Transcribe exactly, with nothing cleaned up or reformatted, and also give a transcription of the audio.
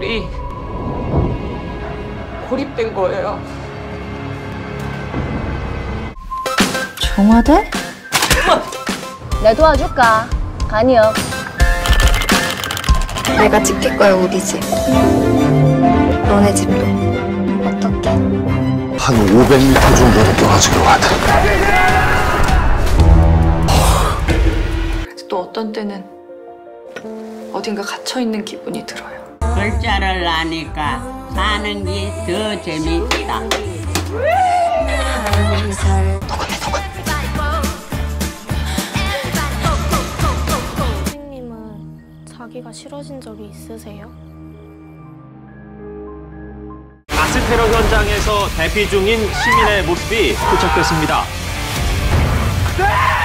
둘이 고립된 거예요. 정화대? 내 도와줄까? 간이요. 내가 지킬 거야, 우리 집. 너네 집도. 어떻게? 한 오백 미터 정도로 떨어지기로 하다. 또 어떤 때는 어딘가 갇혀있는 기분이 들어요. 글자를 아니까 사는 게 더 재밌다. 선생님은 자기가 싫어진 적이 있으세요? 가스 테러 현장에서 대피 중인 시민의 모습이 포착됐습니다.